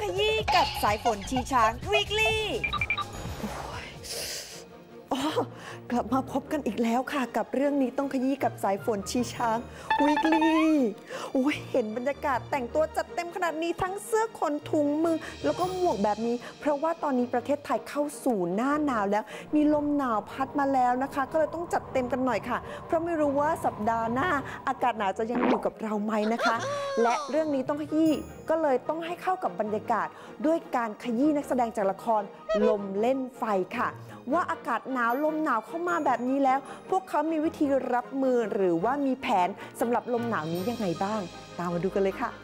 ยี้กับสายฝนชีช้าง Weekly กลับมาพบกันอีกแล้วค่ะกับเรื่องนี้ต้องขยี้กับสายฝนชีช้าง Weekly เห็นบรรยากาศแต่งตัวจัดเต็มขนาดนี้ทั้งเสื้อขนถุงมือแล้วก็หมวกแบบนี้เพราะว่าตอนนี้ประเทศไทยเข้าสู่หน้าหนาวแล้วมีลมหนาวพัดมาแล้วนะคะก็เลยต้องจัดเต็มกันหน่อยค่ะเพราะไม่รู้ว่าสัปดาห์หน้าอากาศหนาวจะยังอยู่กับเราไหมนะคะและเรื่องนี้ต้องขยี้ก็เลยต้องให้เข้ากับบรรยากาศด้วยการขยี้นักแสดงจากละครลมเล่นไฟค่ะว่าอากาศหนาวลมหนาวเข้ามาแบบนี้แล้วพวกเขามีวิธีรับมือหรือว่ามีแผนสำหรับลมหนาวนี้ยังไงบ้างตามมาดูกันเลยค่ะ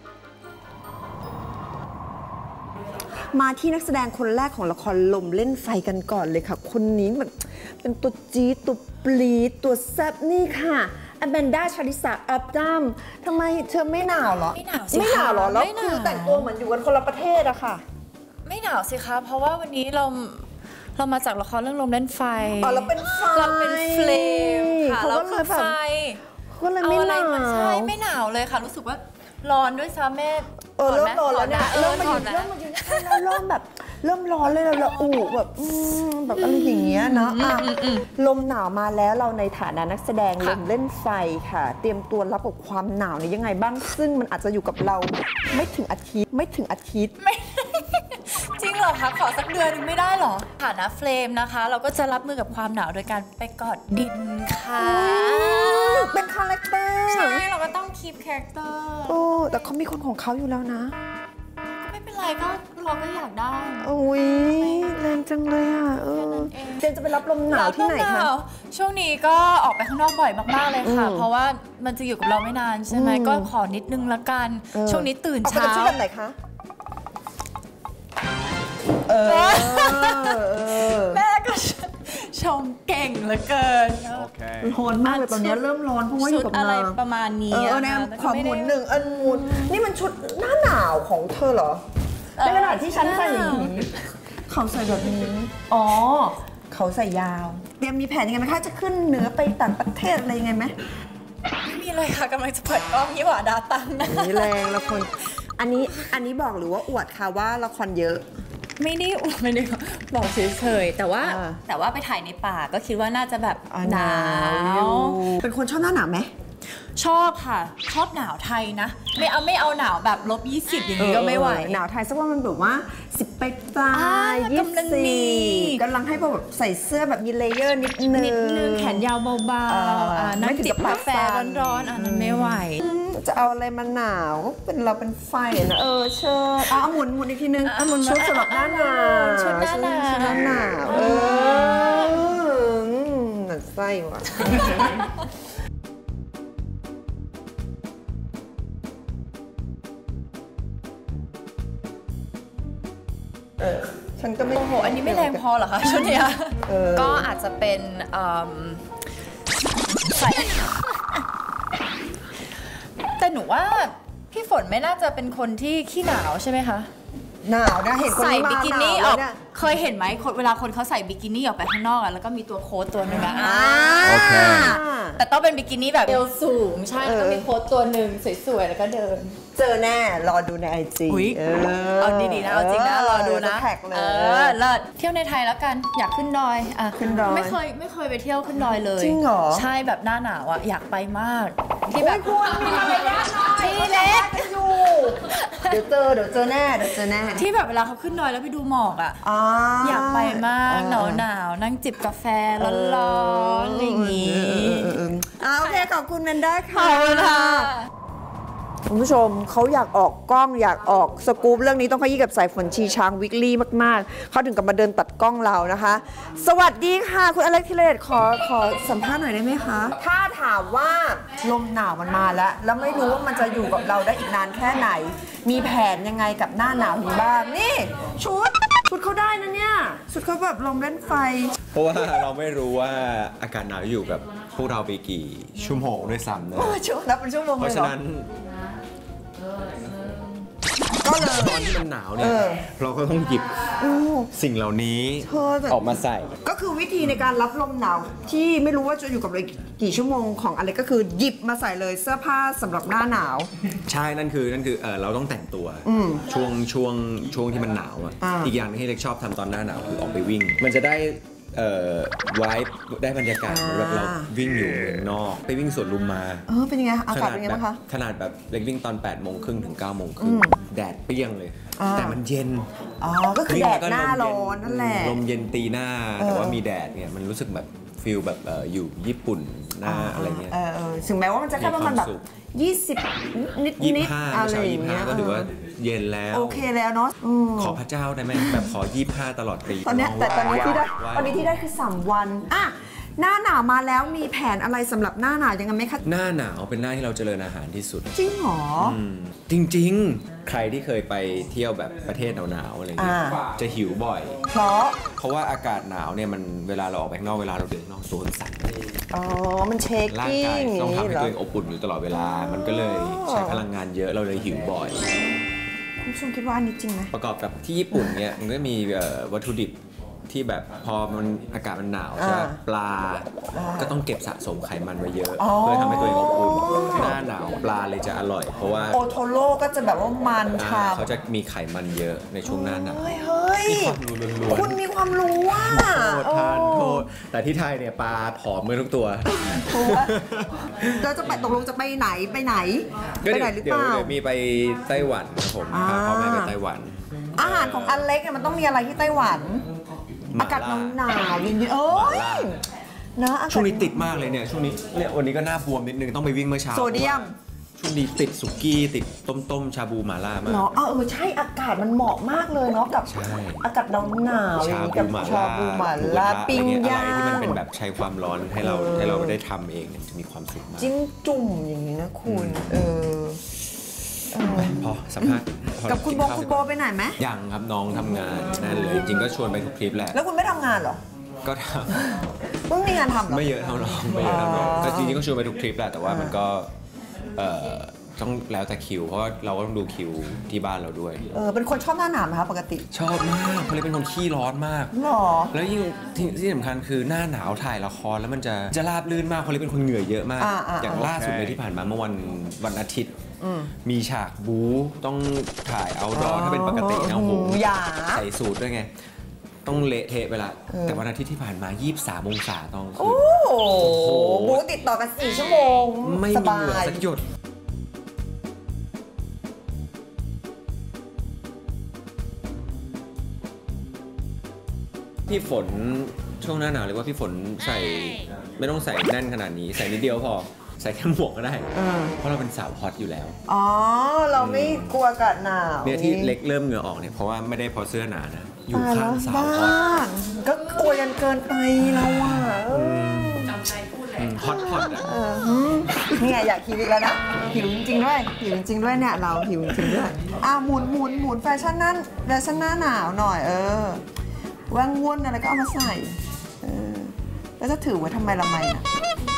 มาที่นักแสดงคนแรกของละครลมเล่นไฟกันก่อนเลยค่ะคนนี้แบบเป็นตัวจี๊ดตัวปลีดตัวแซ่บนี่ค่ะอแมนดาชาลิสาอับดัมทำไมเธอไม่หนาวเหรอไม่หนาวสิคะไม่หนาวเหรอแล้วคือแต่งตัวเหมือนอยู่กันคนละประเทศอะค่ะไม่หนาวสิคะเพราะว่าวันนี้เรามาจากละครเรื่องลมเล่นไฟเราเป็นไฟเราเป็นเฟลมค่ะเราคือไฟก็เลยไม่หนาวใช่ไม่หนาวเลยค่ะรู้สึกว่าร้อนด้วยซ้ำแม่เริ่มร้อนแล้วเนี่ยเริ่มมาอยู่แล้วเริ่มแบบเริ่มร้อนเลยเราแบบอะไรอย่างเงี้ยเนาะลมหนาวมาแล้วเราในฐานะนักแสดงลมเล่นไฟค่ะเตรียมตัวรับกับความหนาวนี้ยังไงบ้างซึ่งมันอาจจะอยู่กับเราไม่ถึงอาทิตย์จริงเหรอคะขอสักเดือนนึงไม่ได้หรอฐานะเฟลมนะคะเราก็จะรับมือกับความหนาวโดยการไปกอดดินค่ะเป็นคาแรคเตอร์ใช่เราก็ต้องคีปคาแรคเตอร์แต่เขามีคนของเขาอยู่แล้วนะก็ไม่เป็นไรก็เราก็อยากได้แรงจังเลยอ่ะเจนจะไปรับลมหนาวที่ไหนคะช่วงนี้ก็ออกไปข้างนอกบ่อยมากๆเลยค่ะเพราะว่ามันจะอยู่กับเราไม่นานใช่ไหมก็ขอนิดนึงละกันช่วงนี้ตื่นเช้าชื่อแบบไหนคะแม่ก็ชมเก่งเหลือเกินร้อนมากเลยตอนนี้เริ่มร้อนเพราะว่าอยู่กับอะไรประมาณนี้ขอหมุนหนึ่งหมุนนี่มันชุดหน้าหนาวของเธอเหรอในขณะที่ฉันใส่อย่างนี้เขาใส่แบบนี้เขาใส่ยาวเตรียมมีแผนยังไงไหมคะจะขึ้นเหนือไปต่างประเทศอะไรยังไงไหมไม่มีเลยค่ะกำลังจะเปิดกล้องยี่หว่าดาตังนะนี่แรงละครอันนี้บอกหรือว่าอวดค่ะว่าละครเยอะไม่ได้บอกเฉยๆแต่ว่าไปถ่ายในป่าก็คิดว่าน่าจะแบบหนาวเป็นคนชอบหน้าหนาวไหมชอบค่ะชอบหนาวไทยนะไม่เอาหนาวแบบ-20อย่างนี้ก็ไม่ไหวหนาวไทยสักว่ามันแบบว่า10 ปลาย24กำลังให้แบบใส่เสื้อแบบมีเลเยอร์นิดนึงแขนยาวเบาๆนั่งจิบกาแฟร้อนๆอันนั้นไม่ไหวจะเอาอะไรมาหนาวเป็นเราเป็นไฟนะเชิญเอาหมุนอีกทีนึงชุดสำหรับหน้าหนาวชุดหน้าหนาวหนักไส้ว่ะฉันก็ไม่อันนี้ไม่แรงพอเหรอคะชุดเนี้ยก็อาจจะเป็นใส่แต่หนูว่าพี่ฝนไม่น่าจะเป็นคนที่ขี้หนาวใช่ไหมคะหนาวนะเห็นคนใส่บิกินี่ออกเคยเห็นไหมเวลาคนเขาใส่บิกินี่ออกไปข้างนอกแล้วก็มีตัวโค้ทตัวนึงแต่ต้องเป็นบิกินี่แบบเอวสูงใช่แล้วก็มีโค้ทตัวหนึ่งสวยๆแล้วก็เดินเจอแน่รอดูในIG เอาดีๆนะเอาจริงนะรอดูนะเลิศเที่ยวในไทยแล้วกันอยากขึ้นดอยขึ้นดอยไม่เคยไปเที่ยวขึ้นดอยเลยจริงเหรอใช่แบบหน้าหนาวอ่ะอยากไปมากที่แบบมีมารยาทหน่อยที่เล็กอยู่เดี๋ยวเจอแน่ที่แบบเวลาเขาขึ้นดอยแล้วไปดูหมอกอ่ะอยากไปมากหนาวนั่งจิบกาแฟร้อนๆอะไรอย่างงี้โอเคขอบคุณแมนด้าค่ะคุณผู้ชมเขาอยากออกกล้องอยากออกสกู๊ปเรื่องนี้ต้องขยี้กับสายฝนชีช้างวิกลี่มากๆเขาถึงกับมาเดินตัดกล้องเรานะคะสวัสดีค่ะคุณอเล็กธีรเดชขอสัมภาษณ์หน่อยได้ไหมคะถ้าถามว่าลมหนาวมันมาแล้วไม่รู้ว่ามันจะอยู่กับเราได้อีกนานแค่ไหนมีแผนยังไงกับหน้าหนาวนี้บ้างนี่ชุดเขาได้นะเนี่ยชุดเขาแบบลมเล่นไฟเพราะว่าเราไม่รู้ว่าอากาศหนาวอยู่กับพวกเราไปกี่ชั่วโมงด้วยซ้ำนะนับเป็นชั่วโมงเลยเหรอเพราะฉะนั้นก็เลยตอนที่มันหนาวเนี่ยเราก็ต้องหยิบสิ่งเหล่านี้ออกมาใส่ก็คือวิธีในการรับลมหนาวที่ไม่รู้ว่าจะอยู่กับเรากี่ชั่วโมงของอะไรก็คือหยิบมาใส่เลยเสื้อผ้าสำหรับหน้าหนาวใช่นั่นคือเราต้องแต่งตัวช่วงที่มันหนาวอีกอย่างที่เล็กชอบทำตอนหน้าหนาวคือออกไปวิ่งมันจะได้ไวบ์ได้บรรยากาศแบบเราวิ่งอยู่เมืองนอกไปวิ่งสวนลุมมาเป็นยังไงอากาศเป็นยังไงบ้างคะขนาดแบบเล็กวิ่งตอน8 โมงครึ่งถึง9 โมงครึ่งแดดเปรี้ยงเลยแต่มันเย็นก็คือแดดหน้าร้อนนั่นแหละลมเย็นตีหน้าแต่ว่ามีแดดเนี่ยมันรู้สึกแบบฟีลแบบอยู่ญี่ปุ่นหน้าอะไรเงี้ยถึงแม้ว่ามันจะแค่ประมาณแบบ20นิดๆอะไรอย่างเงี้ยก็ถือว่าเย็นแล้วโอเคแล้วเนาะขอพระเจ้าได้ไหมแบบขอ25ตลอดปีตอนนี้ที่ได้คือ3 วันหน้าหนาวมาแล้วมีแผนอะไรสำหรับหน้าหนาวยังไงไหมคะหน้าหนาวเป็นหน้าที่เราเจริญอาหารที่สุดจริงหรอจริงๆใครที่เคยไปเที่ยวแบบประเทศหนาวๆอะไรเงี้ยจะหิวบ่อยเพราะว่าอากาศหนาวเนี่ยมันเวลาเราออกไปข้างนอกเวลาเราเดินนอกตัวสั่นมันเช็คร่างกายต้องทำให้ตัวเองอบอุ่นอยู่ตลอดเวลามันก็เลยใช้พลังงานเยอะเราเลยหิวบ่อยคุณผู้ชมคิดว่าอันนี้จริงไหมประกอบกับที่ญี่ปุ่นเนี่ยมันก็มีวัตถุดิบที่แบบพอมันอากาศมันหนาวใช่ไหมปลาก็ต้องเก็บสะสมไขมันไว้เยอะเพื่อทำให้ตัวเองอบอุ่นหน้าหนาวปลาเลยจะอร่อยเพราะว่าโอโทโร่ก็จะแบบว่ามันค่ะเขาจะมีไขมันเยอะในช่วงหน้าหนาวมีความรู้ล้วนๆคุณมีความรู้ว่าโทษแต่ที่ไทยเนี่ยปลาผอมเมื่อทุกตัวเราจะไปตกลงจะไปไหนหรือเปล่าเดี๋ยวมีไปไต้หวันครับผมพาพ่อแม่ไปไต้หวันอาหารของอันเล็กมันต้องมีอะไรที่ไต้หวันอากาศหนาวเย็นๆนะช่วงนี้ติดมากเลยเนี่ยช่วงนี้เนี่ยวันนี้ก็หน้าบวมนิดนึงต้องไปวิ่งเมื่อเช้าโซเดียมช่วงนี้ติดสุกี้ติดต้มชาบูหม่าล่ามากเนาะใช่อากาศมันเหมาะมากเลยเนาะกับอากาศหนาวกับชาบูหม่าล่าปิ้งย่างที่มันเป็นแบบใช้ความร้อนให้เราได้ทำเองจะมีความสุขมากจิ้มจุ่มอย่างนี้นะคุณพอสัมภาษณ์กับคุณโบไปไหนไหมยังครับน้องทำงานนั่นเลยจริงก็ชวนไปทุกทริปแหละแล้วคุณไม่ทำงานหรอก็ทำมึงมีงานทำหรอไม่เยอะเท่าน้องก็จริงๆก็ชวนไปทุกทริปแหละแต่ว่ามันก็ต้องแล้วแต่คิวเพราะว่าเราก็ต้องดูคิวที่บ้านเราด้วยเป็นคนชอบหน้าหนาวไหมคะปกติชอบมากเพราะเลยเป็นคนขี้ร้อนมากหรอแล้วยิ่งที่สำคัญคือหน้าหนาวถ่ายละครแล้วมันจะราบลื่นมากเพราะเลยเป็นคนเหงื่อเยอะมากอย่างล่าสุดเลยที่ผ่านมาเมื่อวันอาทิตย์มีฉากบู๊ต้องถ่ายเอาท์ดอร์ถ้าเป็นปกตินะโอ้โหใส่สูทด้วยไงต้องเละเทะไปละแต่วันอาทิตย์ที่ผ่านมา23 องศาตอนคืนโอ้โหบู๊ติดต่อกัน4 ชั่วโมงไม่มีเหงื่อสักหยดพี่ฝนช่วงหน้าหนาวเลยว่าพี่ฝนใส่ไม่ต้องใส่แน่นขนาดนี้ใส่นิดเดียวพอใส่แค่หมวกก็ได้เพราะเราเป็นสาวฮอตอยู่แล้วเราไม่กลัวอากาศหนาวเนี่ยที่เล็กเริ่มเหงื่อออกเนี่ยเพราะว่าไม่ได้เพราะเสื้อหนานะอยู่ข้างสาวฮอตก็กลัวกันเกินไปเราฮอตนี่ไงอยากหิวอีกแล้วนะหิวจริงๆด้วยเนี่ยเราหิวจริงด้วยหมุนแฟชั่นหน้าหนาวหน่อยว่างวนอะไรก็เอามาใส่แล้วจะถือไว้ทำไมละไมนะ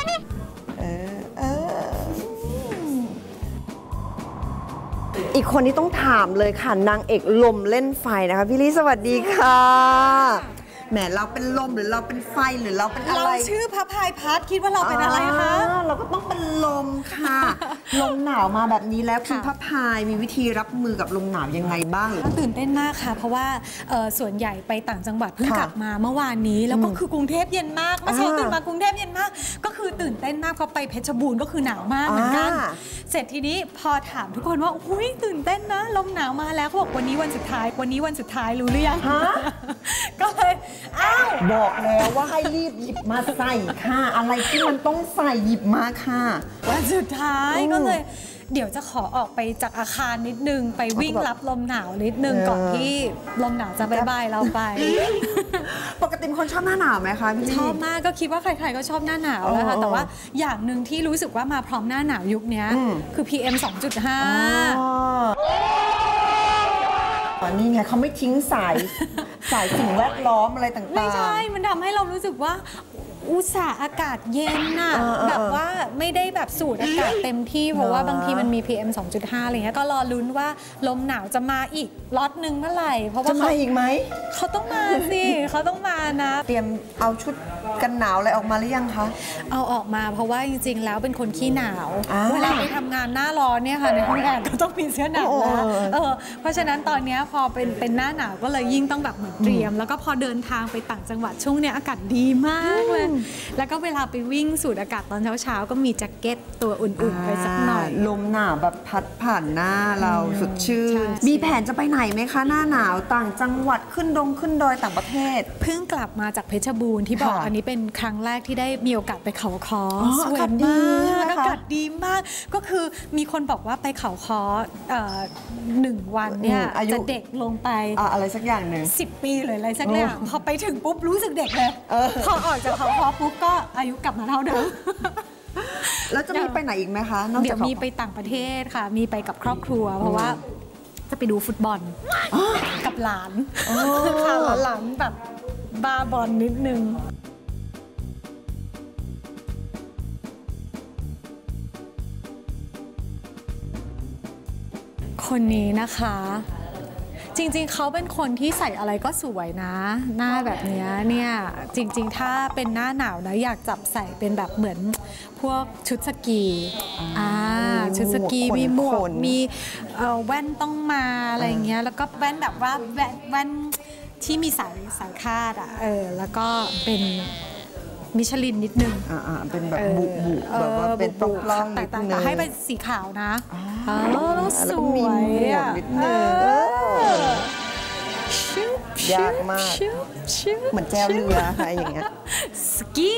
อีกคนที่ต้องถามเลยค่ะนางเอกลมเล่นไฟนะคะพี่ลี่สวัสดีค่ะแหมเราเป็นลมหรือเราเป็นไฟหรือเราเป็นอะไรเราชื่อพระพายพัดคิดว่าเราเป็นอะไรคะเราก็ต้องเป็นลมค่ะลมหนาวมาแบบนี้แล้วคุณพระพายมีวิธีรับมือกับลมหนาวยังไงบ้างตื่นเต้นมากค่ะเพราะว่าส่วนใหญ่ไปต่างจังหวัดเพิ่งกลับมาเมื่อวานนี้แล้วก็คือกรุงเทพเย็นมากเมื่อเช้าตื่นมากรุงเทพเย็นมากก็คือตื่นเต้นมากเพราะไปเพชรบูรณ์ก็คือหนาวมากเหมือนกันเสร็จทีนี้พอถามทุกคนว่าอุ้ยตื่นเต้นนะลมหนาวมาแล้วเขาบอกวันนี้วันสุดท้ายรู้หรือยังก็เลยบอกแล้วว่าให้รีบหยิบมาใส่ค่ะอะไรที่มันต้องใส่หยิบมาค่ะวันสุดท้ายก็เลยเดี๋ยวจะขอออกไปจากอาคารนิดนึงไปวิ่งรับลมหนาวนิดนึงก่อนที่ลมหนาวจะบายบายเราไปปกติเป็นคนชอบหน้าหนาวไหมคะชอบมากก็คิดว่าใครๆก็ชอบหน้าหนาวแล้วค่ะแต่ว่าอย่างหนึ่งที่รู้สึกว่ามาพร้อมหน้าหนาวยุคนี้คือ PM 2.5 ตอนนี้ไงเขาไม่ทิ้งสายสิ่งแวดล้อมอะไรต่างๆไม่ใช่มันทำให้เรารู้สึกว่าอุตส่าห์อากาศเย็นน่ะแบบว่าไม่ได้แบบสูดอากาศเต็มที่เพราะว่าบางทีมันมี PM 2.5 อะไรเงี้ยก็รอลุ้นว่าลมหนาวจะมาอีกล็อตหนึ่งเมื่อไหร่เพราะว่าจะมาอีกไหมเขาต้องมาสิเขาต้องมานะเตรียมเอาชุดกันหนาวอะไรออกมาหรือยังคะเอาออกมาเพราะว่าจริงๆแล้วเป็นคนขี้หนาวเวลาไปทำงานหน้าร้อนเนี่ยค่ะในห้องแอร์ก็ต้องมีเสื้อหนาวนะเพราะฉะนั้นตอนนี้พอเป็นหน้าหนาวก็เลยยิ่งต้องแบบเหมือนเตรียมแล้วก็พอเดินทางไปต่างจังหวัดช่วงนี้อากาศดีมากเลยแล้วก็เวลาไปวิ่งสูดอากาศตอนเช้าๆก็มีแจ็คเก็ตตัวอุ่นๆไปสักหน่อยลมหนาวแบบพัดผ่านหน้าเราสดชื่นมีแผนจะไปไหนไหมคะหน้าหนาวต่างจังหวัดขึ้นดอยต่างประเทศเพิ่งกลับมาจากเพชรบูรณ์ที่บอกอันนี้เป็นครั้งแรกที่ได้มีโอกาสไปเขาค้อสวยมากอากาศดีมากก็คือมีคนบอกว่าไปเขาค้อ1 วันเนี่ยจะเด็กลงไปอะไรสักอย่างหนึ่ง 10 ปีเลยอะไรสักอย่างพอไปถึงปุ๊บรู้สึกเด็กเลยพอออกจากเขาค้อปุ๊บก็อายุกลับมาเท่าเดิมแล้วจะมีไปไหนอีกไหมคะเดี๋ยวมีไปต่างประเทศค่ะมีไปกับครอบครัวเพราะว่าจะไปดูฟุตบอลกับหลานค่ะหลานแบบบ้าบอลนิดนึงคนนี้นะคะจริงๆเขาเป็นคนที่ใส่อะไรก็สวยนะหน้าแบบนี้เนี่ยจริงๆถ้าเป็นหน้าหนาวนะอยากจับใส่เป็นแบบเหมือนพวกชุดสกีชุดสกีมีหมวกมีแว่นต้องมาอะไรเงี้ยแล้วก็แว่นแบบว่าแว่นที่มีสายคาดแล้วก็เป็นมิชลินนิดนึงเป็นแบบบุแบบว่าเป็นปล้องแต่ให้เป็นสีขาวนะสวยนิดนึงยากมากเหมือนแจวเรืออะไรอย่างเงี้ยสกี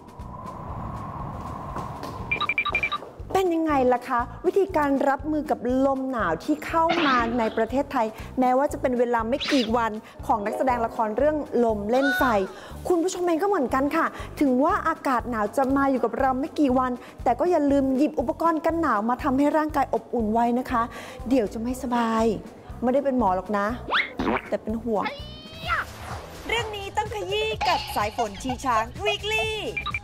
เป็นยังไงล่ะคะวิธีการรับมือกับลมหนาวที่เข้ามาในประเทศไทยแม้ว่าจะเป็นเวลาไม่กี่วันของนักแสดงละครเรื่องลมเล่นไฟคุณผู้ชมเองก็เหมือนกันค่ะถึงว่าอากาศหนาวจะมาอยู่กับเราไม่กี่วันแต่ก็อย่าลืมหยิบอุปกรณ์กันหนาวมาทำให้ร่างกายอบอุ่นไว้นะคะเดี๋ยวจะไม่สบายไม่ได้เป็นหมอหรอกนะแต่เป็นห่วงเรื่องนี้ต้องขยี้กับสายฝนชีช้าง Weekly